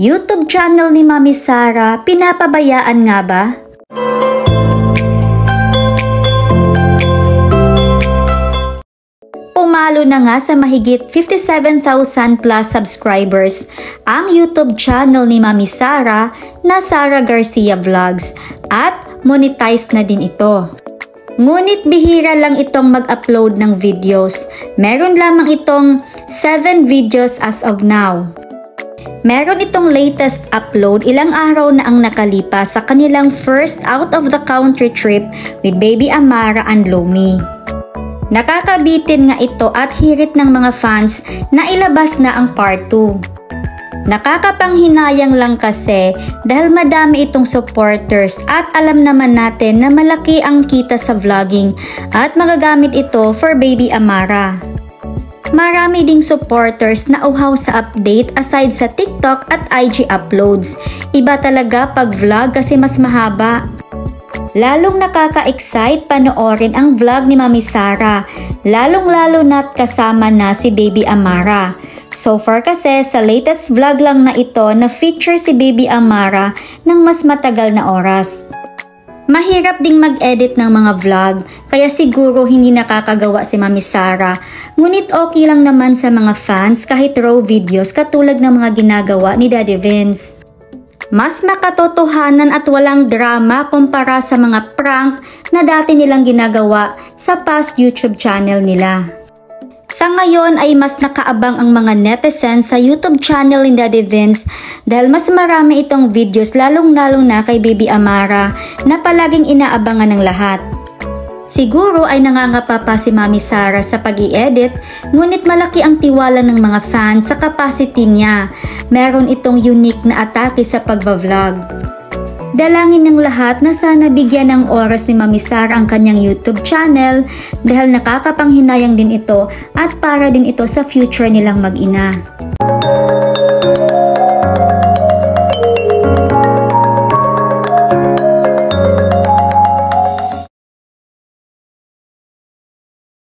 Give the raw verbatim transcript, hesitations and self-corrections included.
YouTube channel ni Mami Sara, pinapabayaan nga ba? Pumalo na nga sa mahigit fifty-seven thousand plus subscribers ang YouTube channel ni Mami Sara na Sara Garcia Vlogs at monetized na din ito. Ngunit bihira lang itong mag-upload ng videos. Meron lamang itong seven videos as of now. Meron itong latest upload ilang araw na ang nakalipas sa kanilang first out of the country trip with Baby Amara and Lomi. Nakakabitin nga ito at hirit ng mga fans na ilabas na ang part two. Nakakapanghinayang lang kasi dahil madami itong supporters at alam naman natin na malaki ang kita sa vlogging at magagamit ito for Baby Amara. Marami ding supporters na uhaw sa update aside sa TikTok at I G uploads. Iba talaga pag vlog kasi mas mahaba. Lalong nakaka-excite panoorin ang vlog ni Mami Sara, lalong-lalo na't kasama na si Baby Amara. So far kasi sa latest vlog lang na ito na feature si Baby Amara ng mas matagal na oras. Mahirap ding mag-edit ng mga vlog, kaya siguro hindi nakakagawa si Mami Sara. Ngunit okay lang naman sa mga fans kahit raw videos katulad ng mga ginagawa ni Daddy Vince. Mas makatotohanan at walang drama kumpara sa mga prank na dati nilang ginagawa sa past YouTube channel nila. Sa ngayon ay mas nakaabang ang mga netizens sa YouTube channel ni Daddy Vince dahil mas marami itong videos lalong-lalong na kay Baby Amara na palaging inaabangan ng lahat. Siguro ay nangangapa pa si Mami Sara sa pag-i-edit, ngunit malaki ang tiwala ng mga fans sa capacity niya. Meron itong unique na atake sa pagbablog. Dalangin ng lahat na sana bigyan ng oras ni Mami Sara ang kanyang YouTube channel dahil nakakapanghinayang din ito at para din ito sa future nilang mag-ina.